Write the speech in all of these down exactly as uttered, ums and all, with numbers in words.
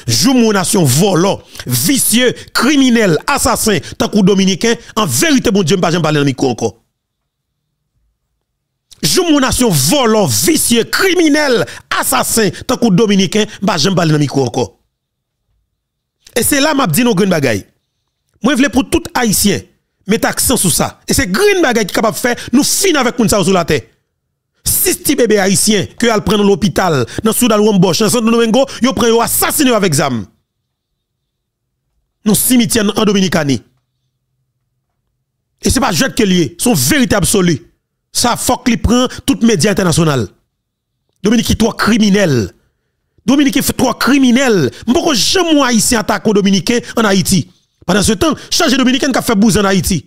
Jou mon nation volant, vicieux, criminel, assassin, tant que dominicain, en vérité, bon Dieu, je ne vais pas parler dans le micro encore. Jou mon nation volant, vicieux, criminel, assassin, tant que dominicain, je ne vais pas parler dans le micro encore. Et c'est là que je dis nos green bagay. Moi, je veux pour tout haïtien, mettre accent sur ça. Et c'est green bagay qui est capable de faire, nous finir avec nous sur la tête. Six petits bébés haïtiens que al prennent l'hôpital dans Soudan Womboch dans Santo Domingo, yo prennent assassiné avec zam. Dans cimetière en Dominicanie. Et c'est pas jet que lié, son véritable absolu. Ça faut qu'il prend toute média international. Dominique est trop criminel. Dominique fait trop criminel. M'poko jamais haïtien attaque aux dominicains en Haïti. Pendant ce temps, chargé dominicain qui a fait bouse en Haïti.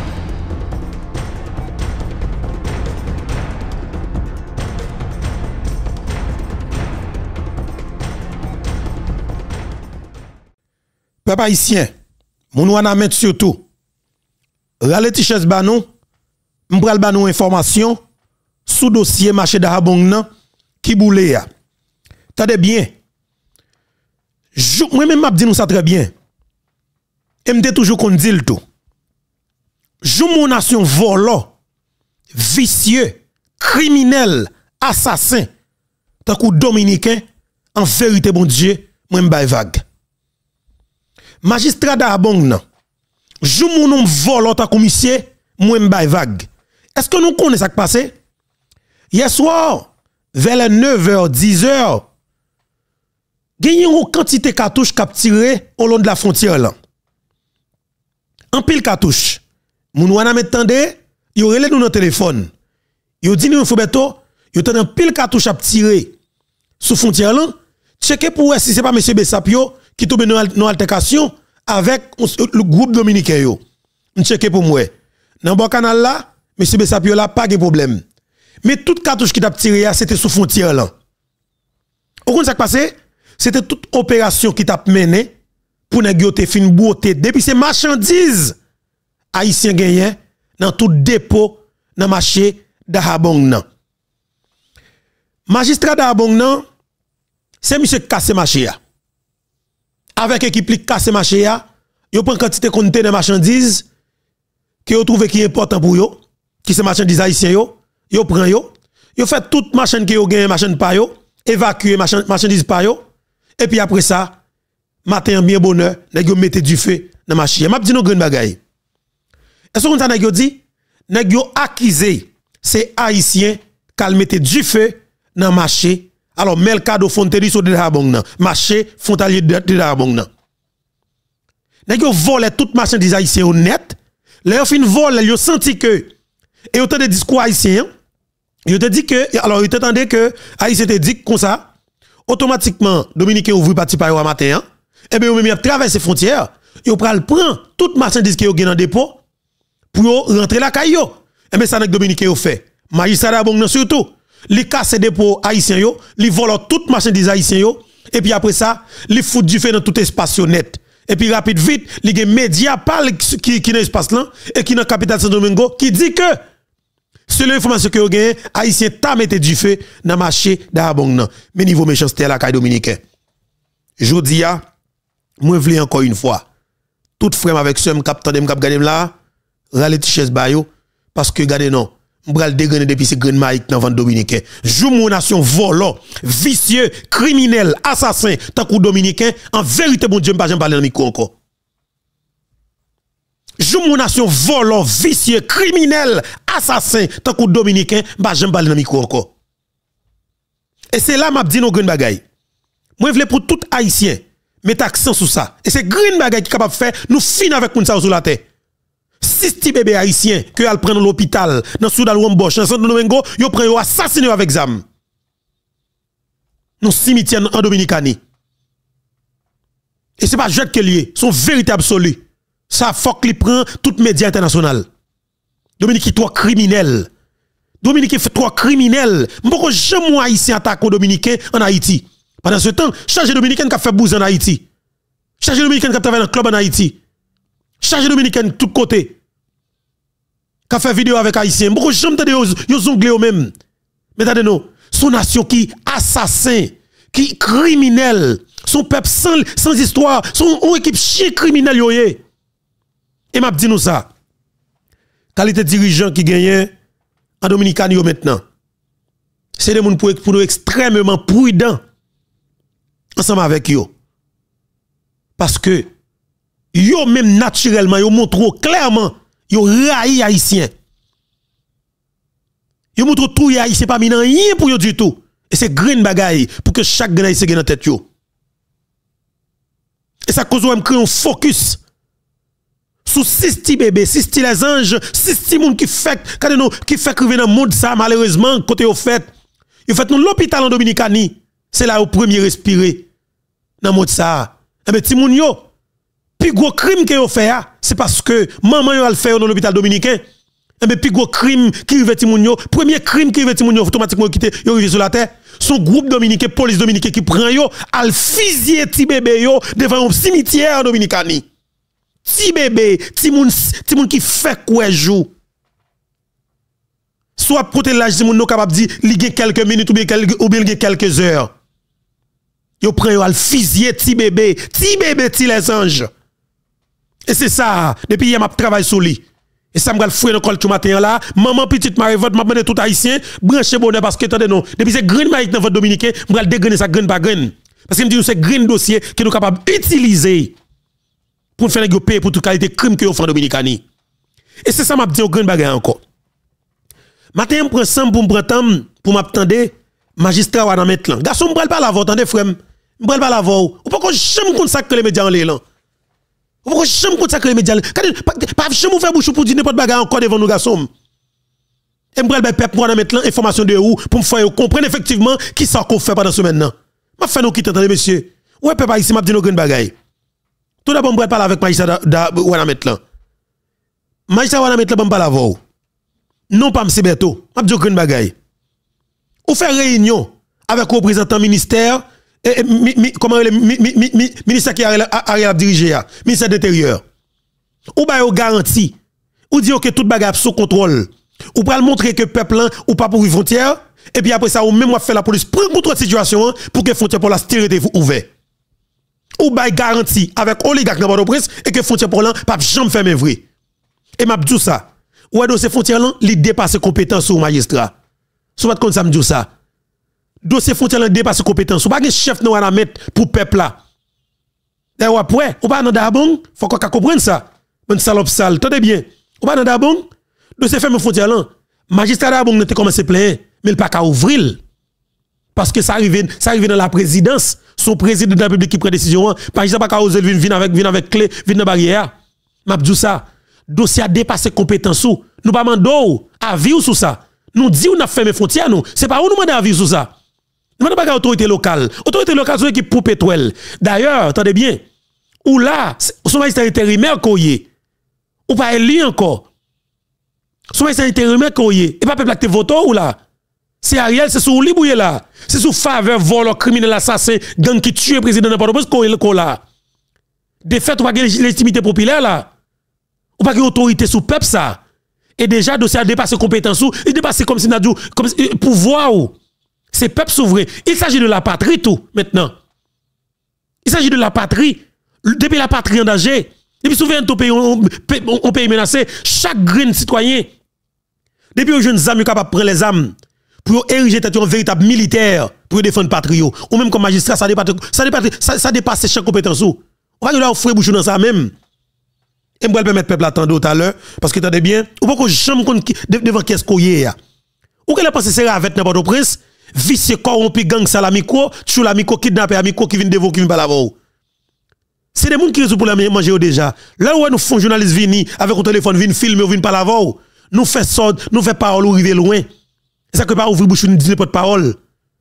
Peuple haïtien, moun wana met surtout, rale ti ches banou, m'pral banou information, sous dossier marché d'Arabong nan, qui boule ya. Tade bien, moi-même m'a dit nous ça très bien, et m'te toujours qu'on dit le tout. Jou mon nation volant, vicieux, criminel, assassin, tant que dominicain, en vérité bon Dieu, moi m'bay vague. Magistrat d'Arabong nan, jou mon nom volant ta commissaire, moi m'bay vague. Est-ce que nous connaissons ça qui passe? Hier soir, vers les neuf heures, dix heures, il y a une quantité de cartouches qui tiré au long de la frontière là. En pile cartouche. Moun wana m'tande, yo relè nous dans téléphone. Yo dit nous Fobeto, yo tande pile cartouche à tirer sous frontière là. Checker pour si c'est pas monsieur Bessapio qui tombe dans altercation avec le groupe dominicain yo. On checker pour moi. Dans bon canal là, monsieur Bessapio là pas de problème. Mais toute cartouche qui t'a tiré c'était sous frontière là. Au compte ça passé, c'était toute opération qui t'a mené pour négocier fin beauté depuis ces marchandises haïtien gagné dans tout dépôt dans marché d'Arabong nan. Magistrat d'Arabong nan, c'est monsieur casse marché ya. Avec équipe li casse marché ya, yo prend quantité conteneur marchandises que yo trouve qui est important pour yo, qui c'est marchandises haïtien yo, yo prend yo, yo fait toute marchand que yo gagne marchand pa yo, évacuer marchandises pa yo, et puis après ça, matin bien bonheur, nèg yo mette du feu dans marché. M'a dit non grande bagaille. Est-ce qu'on t'a nèg yo dit, nèg yo accusé c'est haïtien qu'al mette du feu dans marché. Alors Melcado Fonterie sur de Arabong nan, marché frontalier de Arabong nan. Nèg yo volé toute marchandise haïtien honnête, leur fin volé, yo senti que et autant de discours haïtien, yo te dit que alors yo t'entendait que haïtien te dit comme ça automatiquement dominicain ouvri parti par yo matin, et bien yo même traverser frontière, yo pral prend toute marchandise que yo gen dans dépôt pour yo rentrer la caillou. Et bien ça nèg dominicain yo fait. Magistrat d'Arabong nan surtout li casse dépôt haïtien yo, li vole toute marchandise haïtien yo, et puis après ça, li fout du feu dans tout espace net. Et puis rapide vite, li gen média parle qui qui dans espace là et qui dans capitale Santo Domingo qui dit que c'est l'information que vous avez, haïtien ta mette du feu dans marché d'Arabong nan. Mais niveau méchanceté à la caille dominicain. Jodi ya, moi vle encore une fois, tout frère avec ce m'kap tande m'kap gade là, rale ti chaise bayo parce que gade non, m'bral dégrainer depuis ces graines maïk dans vente dominicain. Jou mon nation volant, vicieux, criminel, assassin, tant que dominicain, en vérité bon Dieu m'pa jamais parler dans micro encore. Jou mon nation volant, vicieux, criminel, assassin, tant que dominicain, m'pa jamais parler dans micro encore. Et c'est là m'a dit nos green bagay. Moi vle pour tout haïtien mettre accent sur ça. Et c'est green bagay qui capable faire nous finir avec nous ça sur la terre. Six petits bébés haïtiens que al prennent l'hôpital dans Soudan Womboch dans Santo Domingo, yo prennent yo assassiné avec zam. Dans cimetière en Dominicanie. Et c'est pas jet que lié, son véritable absolu. Ça faut qu'il prend toute média international. Dominique est trop criminel. Dominique fait trop criminel. M'poko jamais haïtien attaque aux dominicains en Haïti. Pendant ce temps, chargé dominicain qui a fait bouse en Haïti. Chargé dominicain qui a travaillé dans le club en Haïti. Chargé dominicain de tout côté. Qui a fait vidéo avec haïtien. M'poko jamais tande yo zongle yo même. Mais attendez nous, son nation qui assassin, qui criminel, son peuple sans, sans histoire, son une équipe chien criminel yoye. Et m'a dit nous ça. Qualité dirigeant qui gagne en Dominicanie maintenant. C'est des gens pour, pour nous extrêmement prudents ensemble avec eux. Parce que yo même naturellement yo montre clairement yo raï haïtien. Yo montre tout haïtien pas nan rien pour yo du tout. Et c'est green bagaille pour que chaque grand haïtien dans tête yo. Et ça cause même créer un focus sous six petits bébés, six petits les anges, six petits moun qui fait quand nous qui fait criver dans monde ça malheureusement côté au fait. Yo fait nous l'hôpital en Dominicanie, c'est là au premier respirer dans monde ça. Et ben ti moun yo plus gros crime que yo fait c'est parce que maman yo a le fait dans l'hôpital dominicain. Et bien, plus gros crime qui rive ti moun yo, premier crime qui rive ti moun yo, automatiquement quitté, yo rive sur la terre. Son groupe dominicain, police dominicain qui prend yo, al fusiller ti bébé yo devant un cimetière dominicani. Ti bébé, ti moun, ti moun qui fait quoi jou. Soit protéger l'âge ti moun no capable di li gen quelques minutes ou bien quelques ou bien quelques heures. Yo prend yo al fusiller ti bébé, ti bébé ti les anges. Et c'est ça, depuis hier m'a travaillé sur lui. Et ça m'a foué dans le tout matin là, maman petite Marie vote m'a demandé tout haïtien, brancher bonheur parce que attendez non, depuis c'est green maïk dans votre dominicain, m'a dégrainer ça grain par grain. Parce que me dit c'est green dossier que nous capable utiliser pour faire des payer pour toute qualité crime que vous faites en Dominicanie. Et c'est ça m'a dit au grain bagay encore. Matin me prend sam pour me prendre temps pour m'attendre magistrat wa dans mettre là. Garçon me pas la vote attendez frère, me pas la vote. Ou pas qu'on jamais consacrer les médias en là. Pourquoi jamais consacrer les médias? Pas jamais faire bouche pour dire n'importe bagarre encore devant nous garçons. Et m'bral ben peuple pour mettre l'information de où pour me faire comprendre effectivement qui ça qu'on fait pendant ce maintenant. M'a fait nous quitter attendez monsieur. Ouais peuple ici m'a dit nos grande bagaille. Tout d'abord m'bral parler avec magistrat wana mettre là. Magistrat wana mettre là m'pa la voix. Non pas m'se beto. M'a dit grande bagaille. Ou faire réunion avec représentant ministère et, mi, mi, comment le mi, mi, mi, mi, ministère qui a dirigé, ministère de l'Intérieur. Ou ba yo garantie, ou dit que tout bagage sous contrôle. Ou pral montrer que peuple ou pas pour frontière et puis après ça ou même fait la police prendre contrôle de la situation pour que frontière pour la stérilité ouvert. Ou ba garantie avec oligarque dans Port-au-Prince et que frontière pour là pas jamais fermer vrai. Et m'a dit ça. Ou dossier frontière là, li dépasse compétence au magistrat. Sou pas comme ça me dit ça. Dossier frontière dépasse compétence. Ou pas un chef non à mettre pour peuple là. D'ailleurs après, ou pas dans d'abon, faut qu'on comprenne ça. Mon salope sale, tenez bien. Ou pas dans d'abon, dossier ferme frontière là. Magistrat d'abon n'était commencé plein, mais il pas qu'à ouvrir. Parce que ça arrive ça arrive dans la présidence, son président de la République qui prend décision, magistrat pas qu'à oser venir avec venir avec clé, venir dans barrière. M'a dit ça. Dossier a dépassé compétence ou nous pas mando avis sur ça. Nous dit on a fermé frontière nous, c'est pas où nous demander avis sur ça. Nous demandons pas autorité locale. Autorité locale, c'est une équipe pour pétrole. D'ailleurs, attendez bien, ou là, son magistrat intérimaire koye, ou pas élu encore. Son magistrat intérimaire koye, et pas peuple acte voto ou là. C'est Ariel, c'est sous libouye là. C'est sous faveur, vol, criminel, assassin, gang qui tue le président de Port-au-Prince koye là. De fait, ou pas de légitimité populaire là. Ou pas de autorité sous peuple ça. Et déjà, dossier a dépassé compétence ou, il dépasse comme si n'a dit, comme pouvoir ou. C'est peuple souverain. Il s'agit de la patrie tout maintenant. Il s'agit de la patrie. Depuis la patrie en danger, depuis souvent ton pays on pays menacé, chaque grain citoyen depuis les jeunes amis capables de prendre les armes pour ériger tête un véritable militaire pour défendre patrie ou même comme magistrat ça dépasse ça dépasse ça, ça dépasse chaque compétence ou. On va leur offrir bouche dans ça même. Et me permettre peuple attendre tout à l'heure parce que attendez bien, ou pas que jamais devant qu'est-ce qu'on y a. Ou que la pensée c'est avec n'importe au prince vicieux corrompu gang ça la micro, tu la micro kidnapper la micro qui vient dévorer qui vient pas la voir. C'est des gens qui résolvent pour la manger déjà. Là où nous font journaliste vini avec un téléphone vinn filmer ou vinn pas la voir, nous fait sort, nous fait parole ou river loin. C'est ça que pas ouvrir bouche nous dire pas de parole.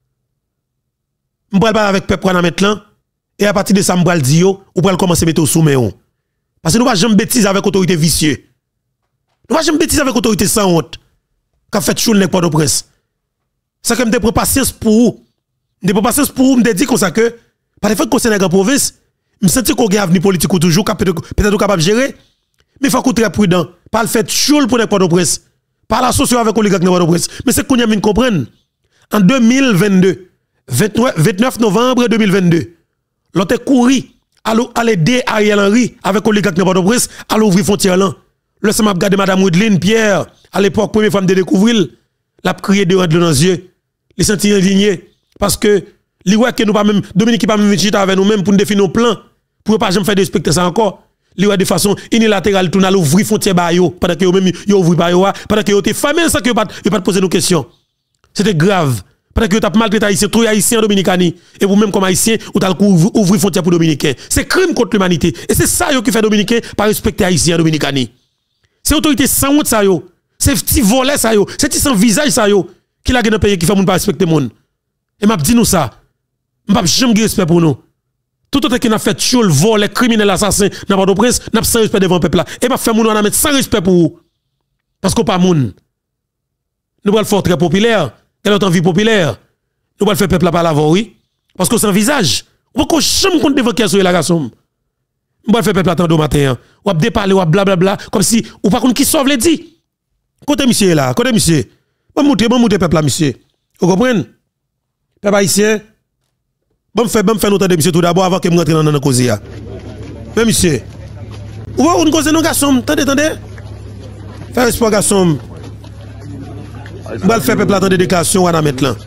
M'pral parler avec peuple pour mettre là et à partir de ça m'pral dire yo ou pral commencer mettre au soumet on. Parce que nous pas jamais bêtise avec autorité vicieux. Nous pas jamais bêtise avec autorité sans honte. Qu'a fait chou nek pas de presse. Ça que me prend patience pour vous. Me prend patience pour vous me dire comme ça que par le fait que c'est une province, me senti qu'on a avenir politique toujours peut-être capable de gérer. Mais il faut être très prudent. Pas le fait chou pour nek pas de presse. Pas l'association avec oligarque nek pas de presse. Mais c'est qu'on y a mis comprendre. En deux mille vingt-deux, vingt-neuf novembre deux mille vingt-deux, l'autre couru à l'aider Ariel Henry avec oligarque de Port-au-Prince à l'ouvrir frontière là. Le ça m'a regardé madame Woodline Pierre à l'époque première femme de découvrir l'a crié de rentrer dans les yeux. Les sentir indigné parce que li ouais que nous pas même Dominique pas même chita avec nous même pour nous définir nos plans pour pas jamais faire de respecter ça encore. Li ouais de façon unilatérale tout à l'ouvrir frontière ba yo pendant que yo même yo ouvrir ba yo pendant que yo te famille sans que yo pas yo pas poser nos questions. C'était grave. Pendant que vous avez maltraité haïtien, trop haïtien dominicani, et vous même comme haïtien, vous avez ouvrir frontière pour dominicains. C'est crime contre l'humanité. Et c'est ça qui fait dominicain par respecter haïtien dominicani. C'est autorité sans honte ça yo. C'est petit volet ça yo. C'est petit sans visage ça yo. Qui l'a gagné pays qui fait moun pas respecter moun. Et m'a dit nous ça. M'a jamais respect pour nous. Tout autre qui n'a fait choule, vol, criminel, assassin, n'a pas de prince, n'a pas sans respect devant le peuple là. Et m'a fait moun on a mettre sans respect pour vous. Parce qu'on pas moun. Nous allons faire très populaire. Quelle autre vie populaire? Nous allons faire peuple là par la voix, oui. Parce que c'est un visage. On va jamais compte devant qui est la garçon. Nous allons faire peuple attendre au matin. On va déparler, on va blablabla. Comme si, ou pas contre qui sauve les dit. Côté monsieur là, côté monsieur. Bon monter, bon monter peuple là, monsieur. Vous comprenez? Peuple haïtien. Bon faire, bon faire notre de monsieur tout d'abord avant que je rentre dans la cause. Mais monsieur. Ou va on cause nos garçons. Attendez, attendez. Faire espoir garçon. Je vais faire peuple attendre des déclarations à mettre là.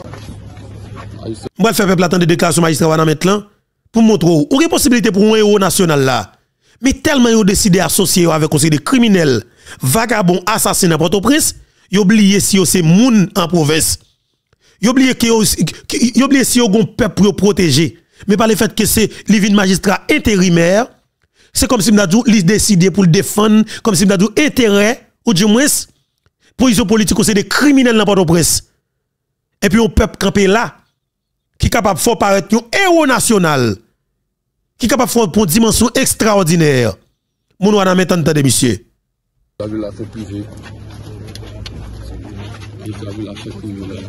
Je vais faire peuple attendre des déclarations magistrat à mettre là pour montrer où il y a possibilité pour un héros national là. Mais tellement ils ont décidé d'associer avec conseil de criminels, vagabonds, assassins à Port-au-Prince, ils ont oublié si c'est moun en province. Ils ont oublié que ils oublié si ils ont un peuple pour protéger. Mais par le fait que c'est les magistrat intérimaire, c'est comme si m'dadou ils décidé pour le défendre, comme si m'dadou intérêt ou du moins position politique, c'est des criminels dans Port-au-Prince. Et puis, on peuple campé là, qui est capable de faire paraître un héros national, qui est capable de faire une dimension extraordinaire. Mon on a mettre en temps de monsieur. Vous avez la fait privée. Vous avez la fait privée.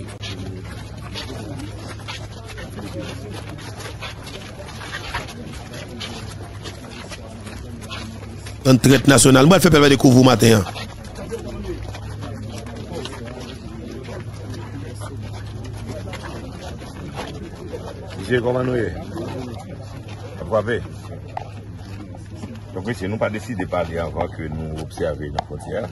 Un traite national. Moi, je fais pas découvrir matin. Comment nous est? Donc, si nous n'avons pas décidé de parler encore que nous observons dans la frontière.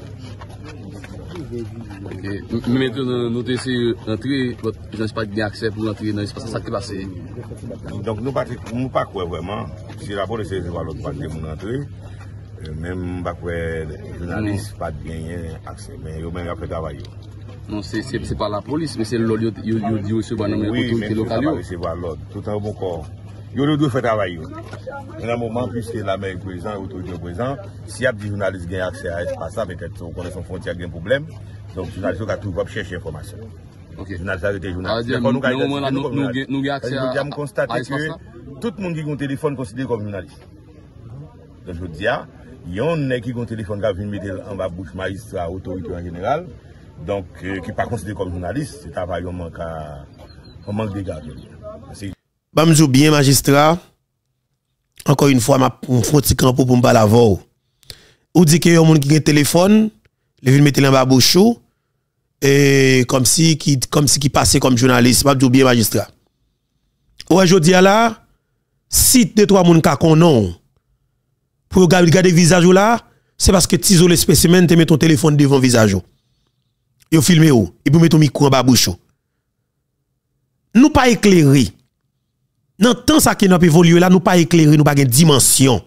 Ok. Maintenant, nous essayons d'entrer, je n'ai pas bien accès pour entrer dans l'espace. C'est ça qui est passé. Donc, nous ne pas quoi vraiment. Si d'abord, c'est de voir l'autre partie de mon entrée. Même les journalistes n'ont pas bien accès. Mais ils ont même fait travail. Non, c'est pas la police, mais c'est l'autre qui dit aussi que l'autorité locale. Oui, c'est pas l'autre. Tout un bon corps. Ils doivent faire travail. Dans un moment, puisque la main est présente, l'autorité est présente, s'il y a des journalistes qui ont accès à l'espace, peut-être qu'on connaît son frontière, il y a un problème. Donc, les journalistes ont toujours chercher l'information. Ok. Les journalistes ont été journalistes. Nous avons accès à l'espace. Nous constaté que tout le monde qui a un téléphone est considéré comme journaliste. Donc, je veux dire, il y a un qui a un téléphone qui a vu mettre en bas bouche magistrat, autorité en général. Donc, euh, qui n'est pas considéré comme journaliste, c'est un manque, un manque de garde. Bamjou bien magistrat, encore une fois, je fais un petit campo pour me parler avant. Ou dit que y a un monde qui a un téléphone, il vient mettre en bas bouche, et comme si qui comme si qui passait comme journaliste, Bamjou bien magistrat. Aujourd'hui là, si deux trois monde ka konon pour regarder visage là, c'est parce que tu isoles le spécimen, tu mets ton téléphone devant visage. Yo filmé ou et puis met ton micro en bas bouche. Nous pas éclairé. Dans temps ça qui n'a pas évolué là, nous pas éclairé, nous pas une dimension.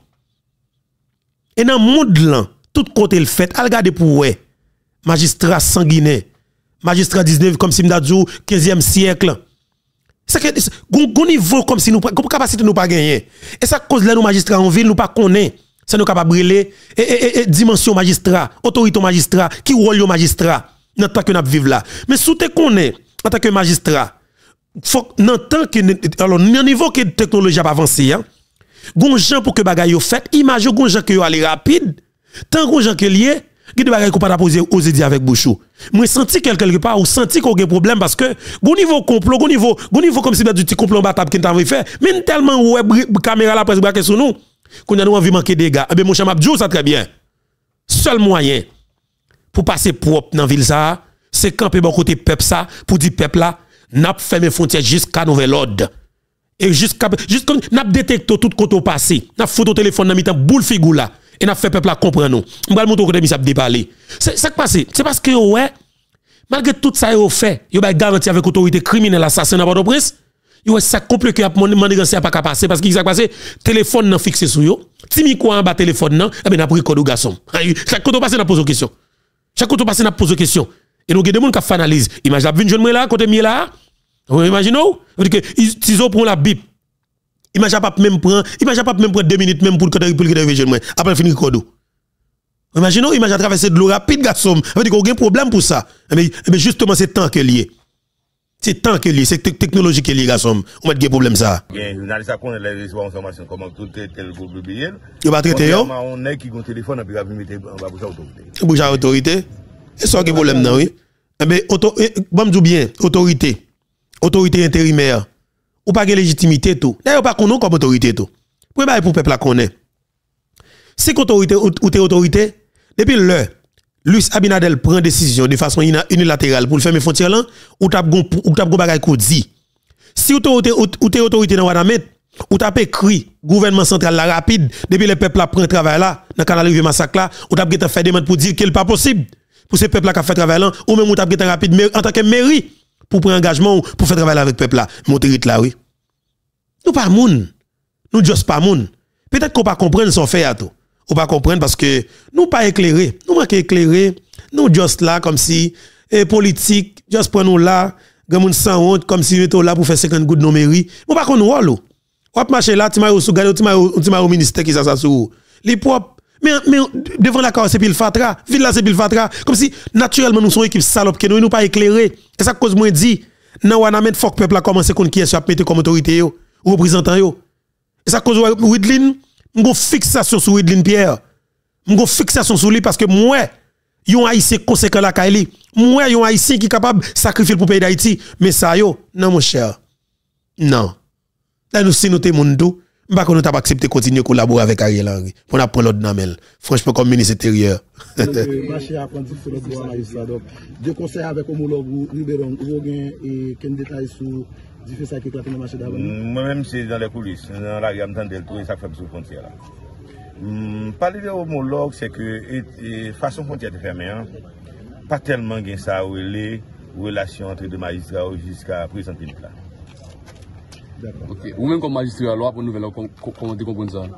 Et dans le monde là, tout côté le fait, al regarder pour ouais. Magistrat sanguinaire, magistrat dix-neuf comme si m'dadjou quinzième siècle. C'est que gon niveau comme si nous comme capacité nous pas gagner. Et ça cause là nous magistrats en ville nous pas connaît. Ça nous capable brûler et, et, et, et dimension magistrat, autorité magistrat, qui rôle yo magistrat. Dans tant que nous vivons là. Mais sous te connaît, en tant que magistrat, faut dans tant que alors dans niveau que la technologie a avancé, hein, gon gens pour que bagaille yo fait, imagine gon gens que yo aller rapide, tant gon gens que lié, qui de bagaille qu'on pas poser aux dire avec bouchou. Moi senti quelque part ou senti qu'on a un problème parce que gon niveau complot, gon niveau, gon niveau comme si du petit complot battable qui t'avait fait, mais tellement ouais caméra la presse braquer sur nous, qu'on a nous envie manquer des gars. Eh ben mon cher Mabdjou ça très bien. Seul moyen pour passer propre dans la ville, ça, c'est camper bon côté peuple ça, pour dire peuple là, n'a pas fermé frontière jusqu'à nouvel ordre. Et jusqu'à juste comme n'a détecté tout côté passé, n'a photo téléphone dans mitan boule figou là et n'a fait peuple à comprendre nous. On va le montrer côté mi ça déparler. C'est ça qui passe, c'est parce que ouais malgré tout ça yo fait, yo ba garanti avec autorité criminelle assassin dans Port-au-Prince. Yo ça compliqué à demander ça pas capable passer parce qu'il s'est passé téléphone nan fixé sur yo. Si mi quoi en bas téléphone nan, eh ben n'a pris code garçon. Chaque côté passé n'a pose question. Chaque côté passé n'a pose question. Et nous, il y a des gens qui font analyse. Imagine la jeune là, côté mieux là. Vous imaginez? Vous dites que si ils prennent la Bible, imagine pas même prendre, imagine pas même prendre deux minutes même pour que pour que jeune après finir code. Imaginez, imagine traverser de l'eau rapide garçon. Vous dites qu'il y a un problème pour ça. Mais justement c'est temps que lié. C'est temps que lié, c'est technologie que lié garçon. On met des problèmes ça. Il y a un journaliste qui connaît les informations comment tout est tel pour publier. Il va traiter yo. On est qui a un téléphone et puis il va mettre en bas pour autorité. Pour autorité. C'est ça qui est problème non oui. Mais auto bon me bien, autorité. Autorité intérimaire. Ou pas de légitimité tout. D'ailleurs pas connaît comme autorité tout. Pour ba pour peuple la connaît. Si autorité ou t'es autorité depuis l'heure Luis Abinadel prend décision de façon unilatérale pour fermer frontière là ou t'a gon ou t'a gon bagay ko dit. Si autorité ou t'es autorité dans Wanamet ou t'a écrit gouvernement central la rapide depuis le peuple a prend travail là dans canal rivière massacre là ou t'a fait demande pour dire qu'il pas possible pour ce peuple là qui fait travail là ou même ou t'a rapide mais en tant que mairie pour prendre engagement pour faire travail avec peuple là monter là oui. Nous pas moun. Nous juste pas moun. Peut-être qu'on pas comprendre son fait à tout. On pas comprendre parce que nous pas éclairés. Nous manquons éclairés. Nous juste là comme si et politique juste prend nous là, gamoun sans honte comme si nous là pour faire cinquante gouttes de mairie. On pas connait rôle. On marcher là, tu m'as sous garder, tu m'as tu m'as au ministère qui ça ça sous. Les propres mais mais devant la c'est pile fatra, ville là c'est pile fatra comme si naturellement nous sommes équipe salope que nous nous pas éclairés. Et ça cause moi dit nan Wanamet faut que peuple a commencé qu'on qui est à mettre comme autorité yo ou représentant yo. Et ça cause Widlin m'go fixation sur Widlin Pierre. M'go fixation sur lui parce que moi yon haïtien conséquent la Kaili. Moi yon haïtien qui capable sacrifier pour pays d'Haïti mais ça yo non mon cher. Non. Là nous si nous te moun tout, m'pa qu'on t'a pas accepter continuer collaborer avec Ariel Henry pour n'a prendre l'autre namel. Franchement comme ministre intérieur. Marché apprenti sur le droit magistrat donc de conseil avec homologue Ribéron ou gain et quel détail sur difficile qui claque dans le marché d'avant. Moi-même, c'est dans les coulisses, dans la gamme de tout ça fait sur frontière là. Hum, parler de homologue, c'est que et, façon frontière de fermer, hein, pas tellement gain ça ou les relations entre deux magistrats jusqu'à présent là. D'accord. Ok. Ou même comme magistrat loi pour nouvelle comment tu comprends ça?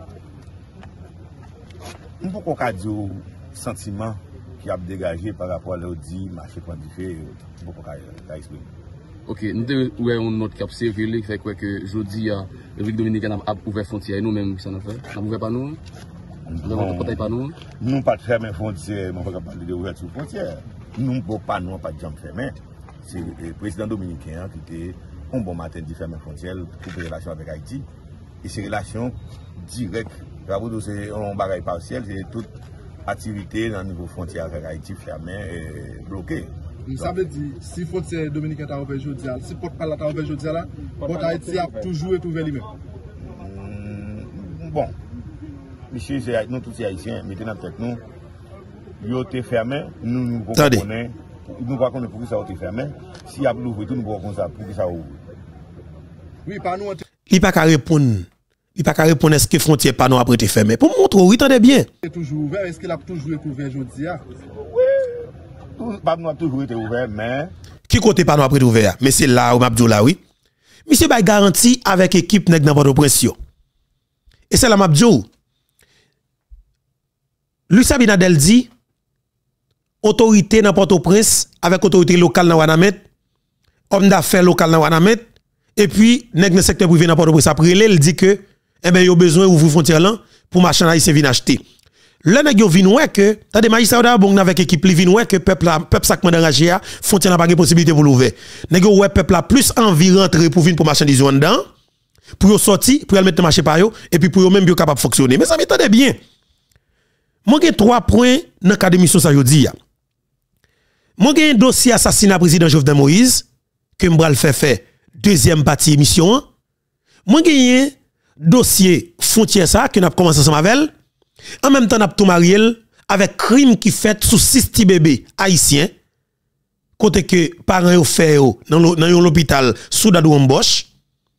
On peut qu'on dire sentiment qui a dégagé par rapport à l'audit marché quantifié, on peut qu'on exprimer. Ok, nous avons une note qui a servi, qui fait que jeudi, la République dominicaine a ouvert frontière et nous-mêmes, ça nous fait. Nous n'avons pas nous. Nous n'avons pas nous. Nous n'avons pas de fermer frontière, mais on ne peut pas parler d'ouverture frontière. Nous n'avons pas nous, pas de jambes fermées. C'est le président dominicain qui était un bon matin de fermer frontière pour les relations avec Haïti. Et ces relations directes, c'est un bagage partiel, c'est toute activité dans le niveau frontière avec Haïti fermée et bloquée. Ça veut dire, si frontière dominicaine a ouvert aujourd'hui, si porte-parole a ouvert aujourd'hui, porte Haïti a toujours été ouvert lui-même. Bon, monsieur, nous tous haïtiens, mettez dans tête nous, ils ont été fermés, nous nous connaissons, nous ne connaissons pas pour ça a été fermé. Si y a l'ouvert, nous ne connaissons pas pour ça ouvre. Oui, par nous. Il n'y a pas qu'à répondre. Il n'y a pas qu'à répondre est-ce que frontière pas nous après été fermé. Pour montrer, oui, attendez bien. C'est toujours ouvert, est-ce qu'il a toujours été ouvert aujourd'hui? Oui. Pas nous a toujours été ouvert, mais. Qui côté pas nous après ouvert? Mais c'est là où m'abdou là, oui. Monsieur Bay garanti avec équipe nèg dans Port-au-Prince. Et c'est là m'abdou. Luis Abinadel dit, autorité dans Port-au-Prince, avec autorité locale dans Wanamet, homme d'affaires local dans Wanamet, et puis, nèg dans secteur privé dans Port-au-Prince, après, il dit que, eh ben, il y a besoin d'ouvrir frontière là, pour marchand haïtien venir acheter. Le nèg yo vinn wè que t'as des magistrats bon avec équipe li vinn wè que peuple peuple sac d'enrager a frontière n'a pas de possibilité pour l'ouvrir. Nèg yo wè peuple a plus envie rentrer pour venir pour marchandise en dedans pour yo sorti pour mettre marché par yo et puis pour yo même yo capable fonctionner. Mais ça m'entendez bien. Moi j'ai trois points dans cadre d'émission ça jodi a. Moi j'ai un dossier assassinat président Jovenel Moïse que m'bral fait faire deuxième partie émission. Moi j'ai un dossier frontière ça que n'a commencé ensemble avec. En même temps, nous avons tout mariel avec crime qui fait sous six petits bébés haïtiens. Côté que parents ont fait dans l'hôpital sous Dadou Amboche.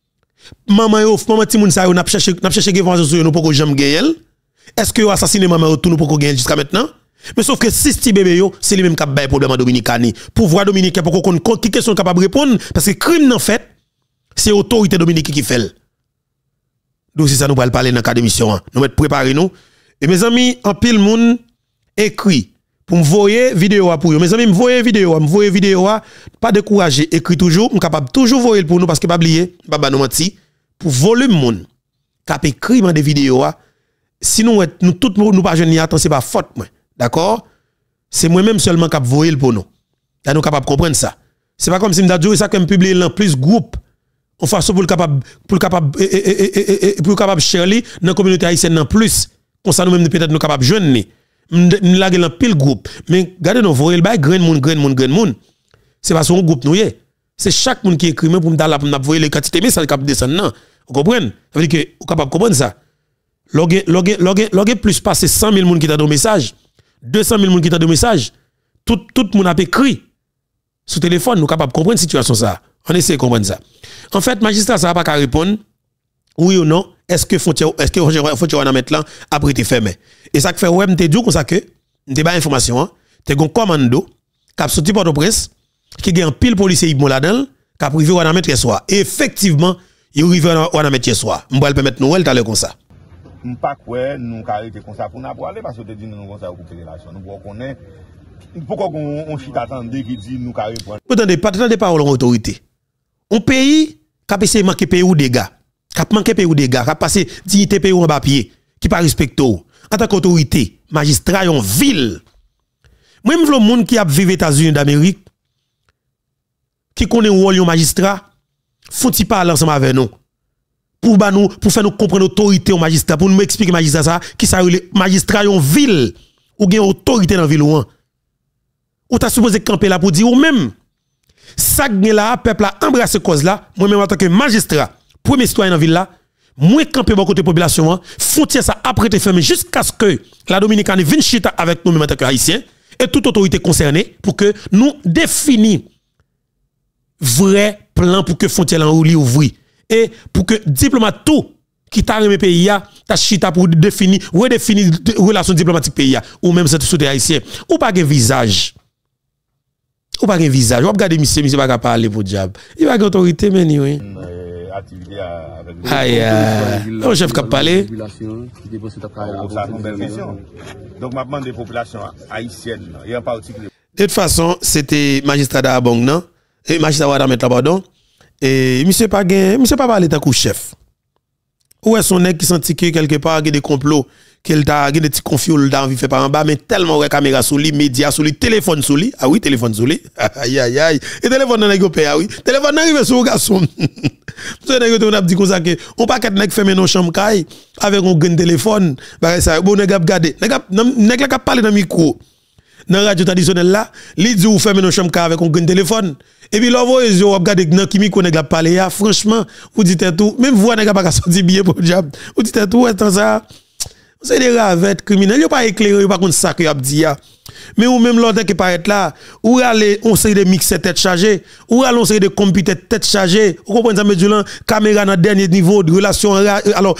maman yo, maman ti moun sa yo n'a cherché n'a cherché information sur nous pour que jamais gagner. Est-ce que yo assassiné maman yo tout nous pour que gagner jusqu'à maintenant? Mais sauf que six petits bébés yo, c'est lui même qui a bail problème en Dominicani. Pouvoir dominicain pour qu'on qui question capable de répondre parce que crime en fait, c'est autorité dominicaine qui fait. Donc c'est ça nous va parler dans cadre d'émission. Nous mettre préparer nous. Et mes amis, en pile moun écrit pour me voyer vidéo pour vous. Mes amis, me voyer vidéo, me voyer vidéo, pas décourager, écrit toujours, me capable toujours voyer pour nous parce que pas oublier, pas nous menti pour volume moun. Cap écrit dans des vidéos, si nous nous tout nous pas jeune attends c'est pas faute moi. D'accord? C'est moi-même seulement qui voyer pour nous. Là nous capable comprendre ça. C'est pas comme si m'da dit ça comme publier dans plus groupe. On fasse pour le capable pour le capable pour le capable Shirley dans la communauté haïtienne en plus. Comme ça nous même peut-être nous capable jeune nous laguer dans pile groupe mais regardez nous voyer le bail grand monde grand monde grand monde c'est pas son groupe nous c'est chaque monde qui écrit pour me là pour voyer les quantités mais ça cap descendre non vous comprenez ça veut dire que vous capable comprendre ça loguer loguer loguer loguer plus passer cent mille monde qui t'a donné message deux cent mille monde qui t'a donné message tout tout monde a écrit sur téléphone nous capable comprendre situation ça on essaie de comprendre ça en fait magistrat ça va pas répondre oui ou non est-ce que frontière est-ce que frontière on a mettre là après été fermé et ça fait ouais m'te dit comme ça que m'te ba information t'es gon commando cap sorti Port-au-Prince qui gagne pile policier Ibmo là-dedans cap privé on a mettre hier soir et effectivement il arrive on a mettre hier soir m'pa le permettre nous t'aller comme ça m'pa quoi nous arrêter comme ça pour n'a pas aller parce que te dit nous comme ça pour relation nous pour connaître pourquoi on chita attendre qui dit nous carré pour attendez pas attendez parole en autorité un pays cap essayer manquer pays ou dégâts cap manquer pays ou dégâts cap passer dignité pays en bas pied qui pas respecté en tant qu'autorité magistrat en ville moi me vle monde qui a vivre aux États-Unis d'Amérique qui connaît rôle un magistrat faut-il parler ensemble avec nous pour ba nous pour faire nous comprendre l'autorité au magistrat pour nous expliquer magistrat ça qui ça le magistrat en ville ou gen autorité dans ville ou ou t'a supposé camper là pour dire ou même ça gen là peuple a embrasser cause là moi même en tant que magistrat premier citoyen dans ville là moi camper bon côté population frontière ça après te fermer jusqu'à ce que la Dominicane vienne chita avec nous même en tant que haïtiens et toute autorité concernée pour que nous définir vrai plan pour que frontière là ouvrir et pour que diplomate tout qui t'a remis pays a ta chita pour définir redéfinir relation diplomatique pays a ou même cette société haïtienne ou pas de visage ou pas de visage ou regarder monsieur monsieur pas parler pour diable il va autorité mais ni oui activité avec aïe le chef qui parler donc m'a demandé population haïtienne et en particulier de toute façon c'était magistrat d'Abong non et magistrat Wadam pardon et monsieur pas gain monsieur pas parler tant que chef ou est son nèg qui senti que quelque part il y a des complots qu'il t'a des petits confiol dans vie fait par en bas mais tellement ouais caméra sur lui média sur lui téléphone sur lui ah oui téléphone sur lui aïe aïe aïe et téléphone dans nèg ah oui téléphone arrive sur garçon monsieur nèg on a dit comme ça que on paquet nèg fermer nos chambre caille avec un grand téléphone bah ça bon nèg a regarder nèg nèg la parler dans micro dans radio traditionnelle là li dit ou fermer nos chambre avec un grand téléphone et puis là vous yo regarder dans qui micro nèg la parler franchement vous dites tout même voix nèg pas sorti bien pour diable vous dites tout est ça c'est des ravettes criminels yo pas éclairé yo pas contre ça que y a dit mais ou même l'autre qui paraît là ou aller on sait des mixer tête chargée ou aller on sait des computers tête chargée vous comprenez ça medulan caméra dans dernier niveau de relation alors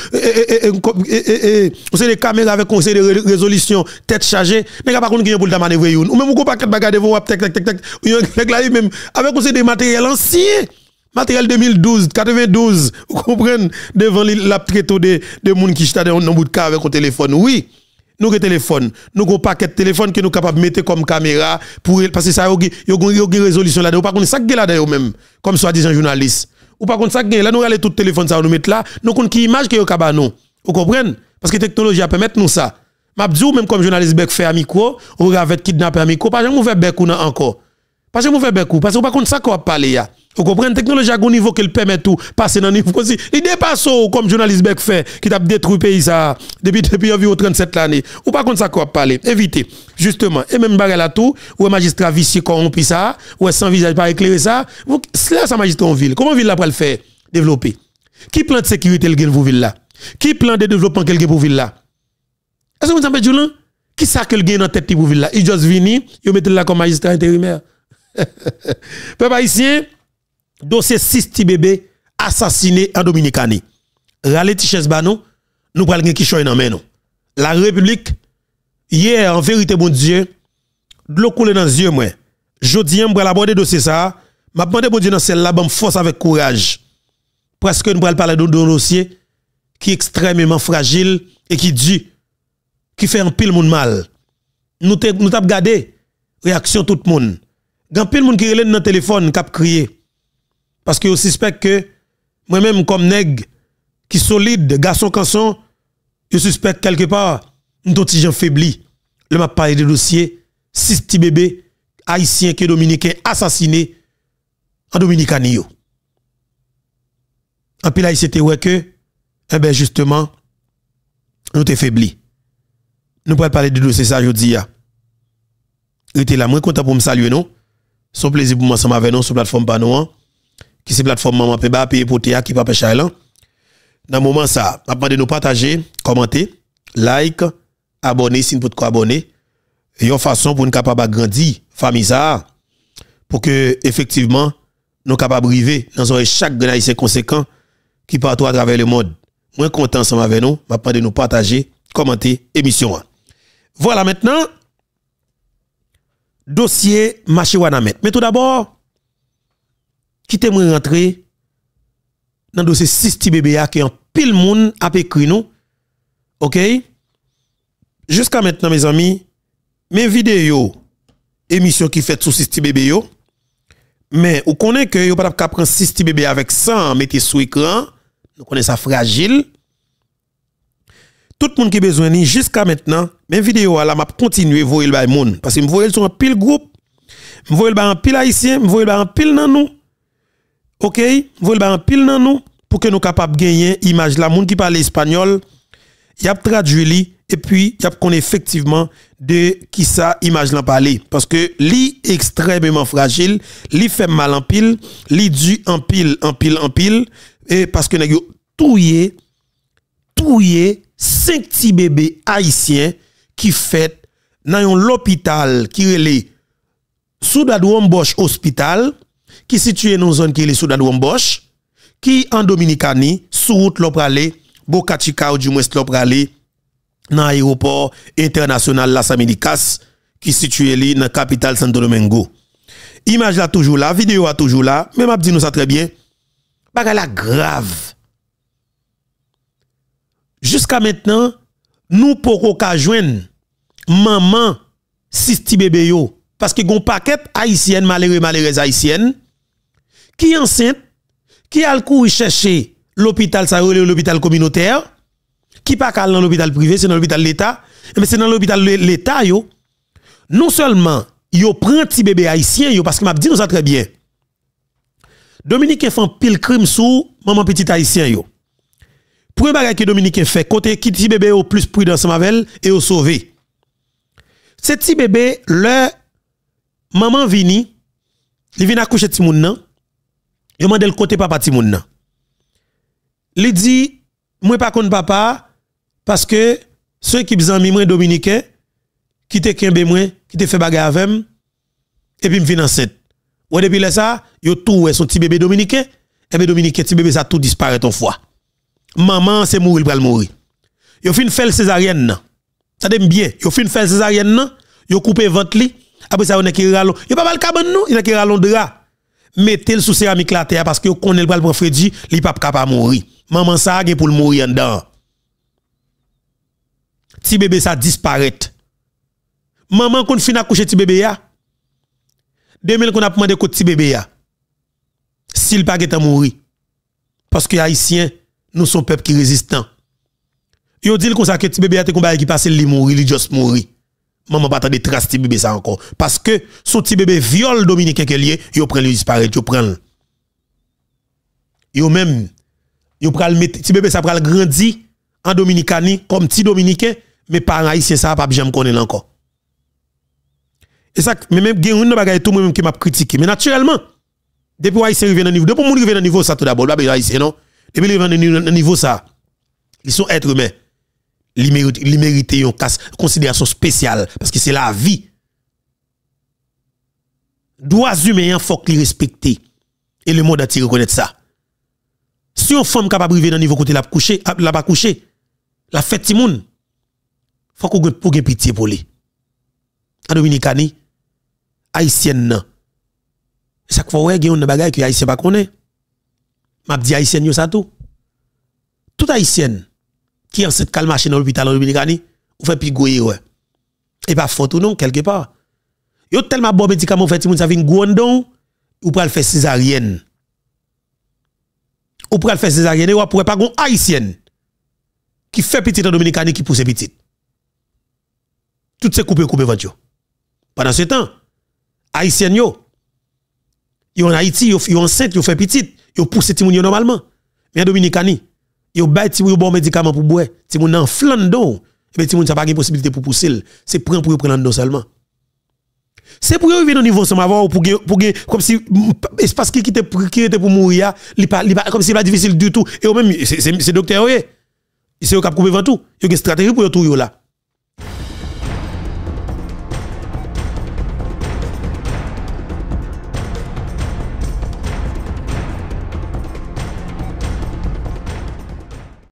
on sait des caméras avec conseil de résolution tête chargée n'est pas contre qui pour le manœuvrer ou même ou pas quatre bagages devant tac tac tac tac même avec conseil des matériels anciens matériel deux mille douze, quatre-vingt-douze, vous comprenez, devant la traito de, de moun qui chita dans bout de cas avec un téléphone. Oui, nous avons un téléphone, nous avons un paquet de téléphone que nous sommes capables de mettre comme caméra, pour, parce que ça, il y a une résolution là-dedans. Ou pas contre ça, il y a là même, comme soi-disant journaliste. Ou pas contre ça, là, nous allons tout téléphone ça, nous mettre là, nous avons une image qui est au cabano. Vous comprenez? Parce que la technologie a permis nous ça. Mabdou, même comme journaliste bec fait à micro, ou avec kidnapper à micro, pas jamais vous faire bec ou encore. Pas jamais vous faire bec ou, parce que pas contre ça qu'on va parler là. Vous comprenez, la technologie à un niveau qui permet tout passer dans le niveau aussi. Il dépasse comme journaliste bec fait qui t'a détruit le pays ça depuis depuis environ trente-sept l'année. Ou pas contre ça qu'on va parler. Évitez. Justement. Et même barre là tout, ou un magistrat vicieux corrompu ça, ou sans visage pas éclairé ça. Vous, là, ça magistrat en ville. Comment ville là pour le faire développer? Qui plan de sécurité le gain pour ville là? Qui plan de développement quelqu'un pour ville là? Est-ce que vous savez, Julien? Qui ça que le gain dans tête pour ville là? Il juste vini, il met là comme magistrat intérimaire. Peuple haïtien, dossier six petits bébés assassiné en Dominicanie. Rale Tiches Banou, nous pral gen ki choy nan men nou. La République, hier, en vérité, bon Dieu, de l'eau coule dans les yeux, moi. Jodi, je vais aborder dossier ça. Je demande bon Dieu dans celle-là, je force avec courage. Parce que nous allons parler d'un dossier qui est extrêmement fragile et qui dit, qui fait un pile monde mal. Nous nous avons regardé réaction tout le monde. Gan pile monde qui relève dans le téléphone, qui a crié. Parce que je suspecte que moi-même, comme nèg qui solide, garçon canson, je suspecte quelque part, nous petit gens faibli. Le m'a parlé de dossier, six petits bébés haïtiens qui dominicains assassinés en Dominicanie. En pile haïtien c'était ouais que, eh ben justement, nous t'es faibli. Nous pourrons parler de dossier ça aujourd'hui. Restez là, moi content pour me saluer non. Son plaisir pour moi ensemble avec nous sur plateforme Panoan, qui c'est plateforme Maman Peba payer pour Théa qui pas pêcher là. Dans moment ça, après de nous partager, commenter, like, abonner si vous pouvez abonner. Et une façon pour nous capable grandir famille ça pour que effectivement nous capable arriver dans chaque grand haïtien conséquent qui partout à travers le monde. Moi content ensemble avec nous, après de nous partager, commenter émission. Voilà maintenant dossier marché Wanamet. Mais tout d'abord quittez-moi rentrer dans le dossier six petits bébés qui ont pile monde a écrit nous. OK? Jusqu'à maintenant mes amis, mes vidéos émission qui fait sous six petits bébés yo, mais vous connaissez que vous pas capable prendre six petits bébés avec cent mettez sous écran, nous connaissons ça fragile. Tout le monde qui a besoin ni jusqu'à maintenant, mes vidéos là m'a continuer voyer le bay monde parce que me voyer sur un pile groupe, me voyer le bay en pile haïtien, me voyer le bay en pile nan nous. OK, vous le en pile dans nous pour que nous capables gagner image la monde qui parle espagnol, y a traduit li et puis y a qu'on effectivement de qui ça image l'en parler parce que li extrêmement fragile, li fait mal en pile, li dû en pile en pile en pile et parce que nèg yo touyer touyer cinq petits bébés haïtiens qui fait dans l'hôpital qui relé Soudadou Bosch Hospital qui situé dans une zone qui est Soudadou Bosch qui en Dominicanie sous route l'opralé Boca Chica ou du moins l'opralé dans l'aéroport international Las Américas qui situé li dans la capitale Santo Domingo. Image là toujours là, vidéo a toujours là, même m'a dit nous ça très bien. Bagay la grave. Jusqu'à maintenant, nous pouvons pas joindre maman six petits bébés yo parce que gon paquet haïtienne malheureux malheureuse haïtienne qui enceinte qui a le couru chercher l'hôpital ça l'hôpital communautaire qui pas dans l'hôpital privé c'est dans l'hôpital l'État mais c'est dans l'hôpital l'État yo non seulement yo prend petit bébé haïtien yo parce que m'a dit nous ça très bien Dominique fait pile crime sous maman petit haïtien yo. Premier bagage que Dominique fait côté qui petit bébé au plus prudent avec et au sauver. Ce petit bébé le maman vini, il vient accoucher petit moun nan. Il mande le côté papa petit moun nan. Il dit moi pas contre papa parce que ceux qui bizan moi dominicain qui te kembe moi, qui te fait bagage avec et puis me vient enceinte. Ou depuis là ça, yo tout son petit bébé dominicain, et bien dominicain petit bébé ça tout disparaît ton fois. Maman c'est mourir pour mourir. Yo fin faire césarienne nan. Ça dem bien, yo fin faire césarienne nan, yo couper ventre li, après ça on est qui ralon. Yo pas mal cabane non, il a qui ralon drap. Mettez le sous céramique la terre parce que yo connaît le pral prendre Freddy, li pas capable mourir. Maman ça gen pour mourir en dedans. Ti bébé ça disparaît. Maman kon fin accoucher ti bébé ya. deux mille qu'on a demandé côté ti bébé ya. S'il pas geta mourir. Parce que haïtiens nous sommes peuple qui résistant. Yo dit comme ça que ti bébé a te combat qui passe li mourir, li juste mourir. Maman pas de trace ti bébé ça encore parce que son ti bébé viol dominicain que lié, yo prend le disparaître, yo prend. Yo même yo pral mettre ti bébé ça pral grandi en Dominicanie comme ti dominicain mais pas haïtien ça pas jamais connaître encore. Et ça mais même gen une bagaille tout même qui m'a critiqué mais naturellement depuis haïtien revient dans niveau depuis moun revient dans niveau ça tout d'abord pas haïtien non depuis revient dans niveau ça ils sont êtres humains. Ils méritent ils méritent une considération spéciale parce que c'est la vie. Droits humains faut qu'ils respectent et le monde entier reconnaît ça. Si une femme capable de vivre dans niveau côté la coucher, la pas coucher, la fête timoun, faut qu'on pour gen pitié pour lui. En Dominicani, haïtienne nan. Chaque fois ouais, gen on bagay que haïtien pas connaît. M'a dit haïtienne yo ça tout. Tout haïtienne qui en cette calme machine dans l'hôpital en Dominicani, ou fait pigoyer ouais. Et pas faute ou non quelque part. Yo tellement bon médicament fait timoun ça vinn gondon ou pral faire césarienne. Ou pral faire césarienne ou pourrait pas gon haïtienne qui fait petit en Dominicani qui pousse petit. Tout ces coupé coupé ventre yo. Pendant ce temps, haïtienne yo yo en Haïti yo yo enceinte yo fait petit, yo pousse ti moun yo normalement. Mais en Dominicani, yo bay ti moun yo bon médicament pour boire, ti moun en flando, et ben ti moun ça pas de possibilité pour pousser, c'est prend pour yo prendre dans seulement. C'est pour yo arriver au niveau ensemble avant pour pour comme si espace qui était qui était pour mourir, li pas comme si pas difficile du tout et même c'est c'est docteur yo. C'est yo qui couper ventre tout, yo une stratégie pour yo tout yo là.